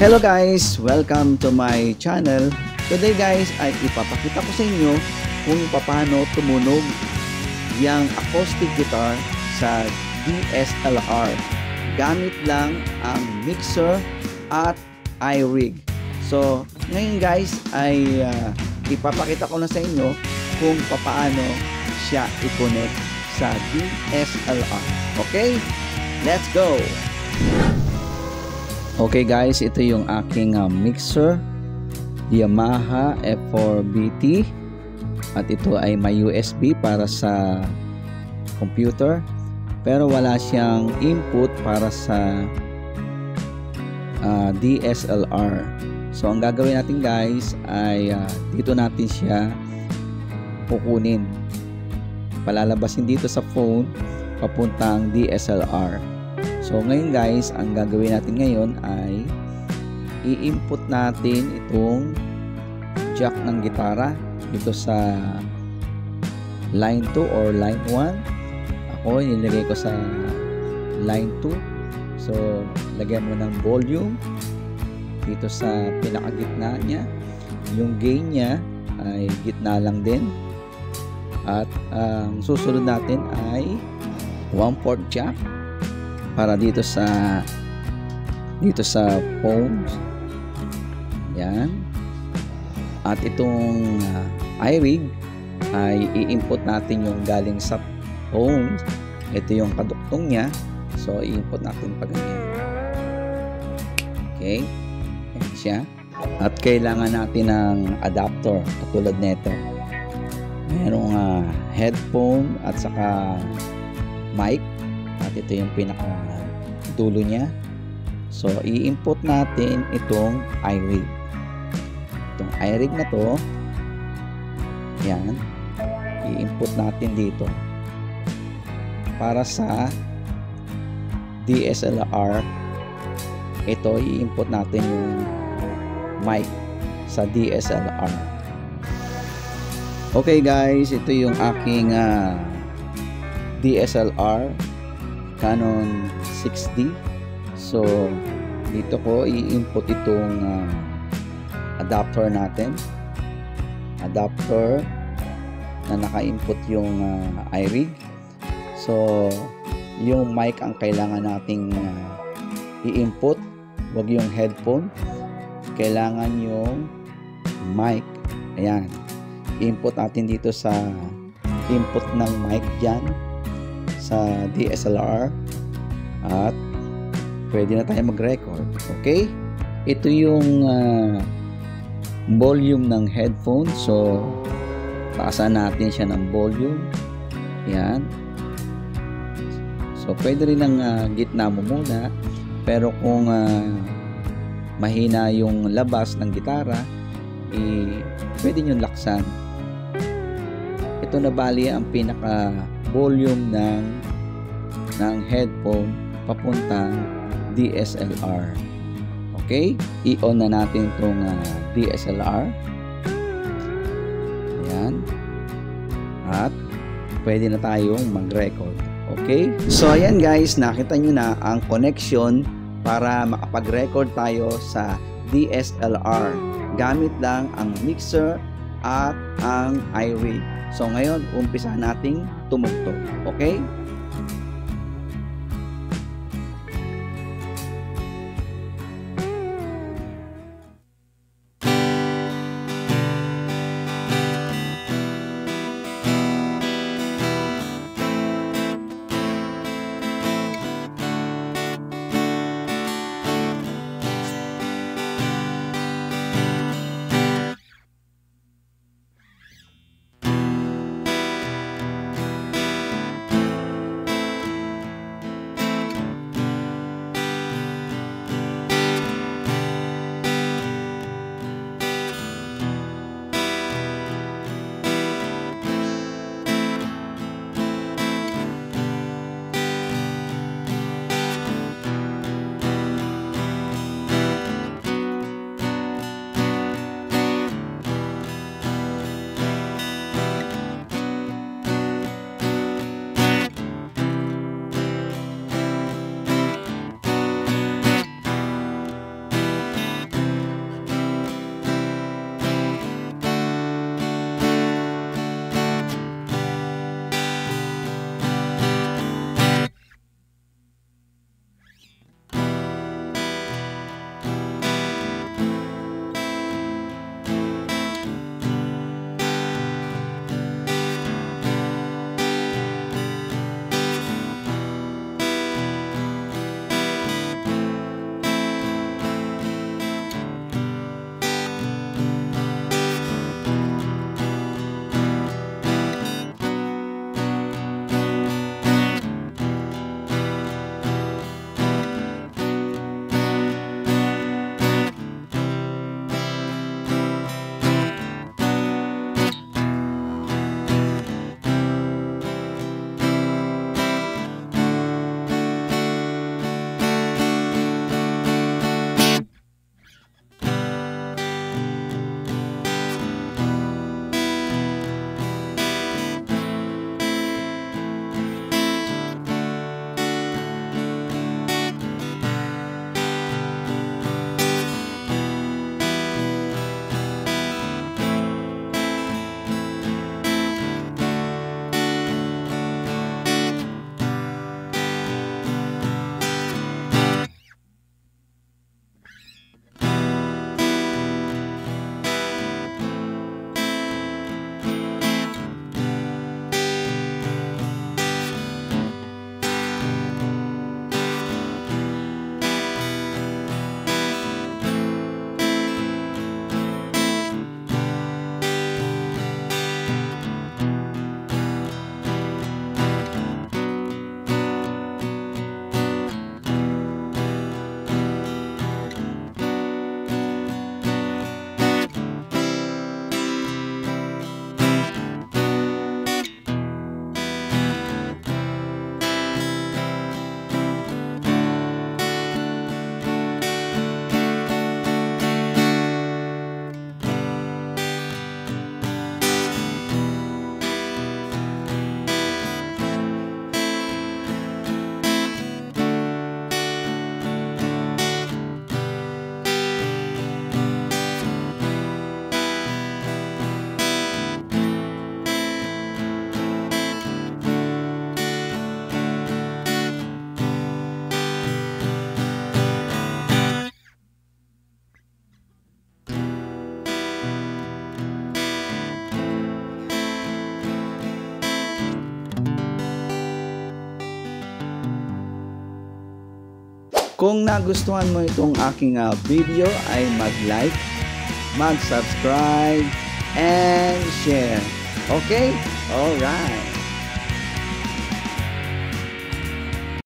Hello guys! Welcome to my channel. Today guys ay ipapakita ko sa inyo kung paano tumunog yung acoustic guitar sa DSLR. Gamit lang ang mixer at iRig. So ngayon guys ay ipapakita ko na sa inyo kung paano siya i-connect sa DSLR. Okay? Let's go! Okay guys, ito yung aking mixer Yamaha F4BT at ito ay may USB para sa computer pero wala siyang input para sa DSLR. So ang gagawin natin guys ay dito natin siya kukunin, palalabasin dito sa phone papuntang DSLR. So ngayon guys, ang gagawin natin ngayon ay i-input natin itong jack ng gitara dito sa line 2 or line 1. Ako nilagay ko sa line 2. So lagyan mo ng volume dito sa pinakagitna niya. Yung gain niya ay gitna lang din. At ang susunod natin ay 1/4 jack para dito sa phones. Yan. At itong iRig ay i-input natin yung galing sa phones. Ito yung kaduktong niya. So i-input natin pa ganyan. Okay. Yan siya. At kailangan natin ng adapter katulad nito. Merong headphone at saka mic. At ito yung pinaka dulo niya. So i-input natin itong iRig. Itong iRig na to, yan, i-input natin dito para sa DSLR. Ito i-input natin yung mic sa DSLR. Okay guys, ito yung aking DSLR Canon 6D. So dito ko i-input itong adapter natin, adapter na naka-input yung iRig. So yung mic ang kailangan nating i-input, wag yung headphone, kailangan yung mic. Ayan, i-input natin dito sa input ng mic dyan sa DSLR at pwede na tayo mag-record. Okay? Ito yung volume ng headphone. So taasan natin siya ng volume. Yan. So pwede rin ng gitna mo muna, pero kung mahina yung labas ng gitara, pwede nyo laksan. Ito na bali ang pinaka volume ng headphone papuntang DSLR. Okay? I-on na natin itong DSLR. Ayan. At pwede na tayong mag-record. Okay? So ayan guys, nakita nyo na ang connection para makapag-record tayo sa DSLR. Gamit lang ang mixer at ang iRig. So ngayon, umpisa nating tumugtog. Okay? Kung nagustuhan mo itong aking video ay mag-like, mag-subscribe, and share. Okay? Alright.